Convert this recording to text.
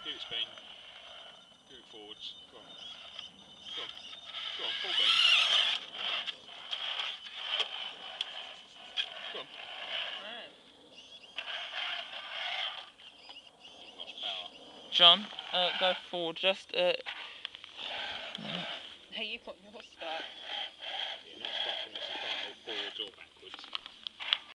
Give it spin. Do it forwards. Go on. Go on. Go on, full beam. Go on. Right. You've lost power. John, go forward. Just Hey, you got your start.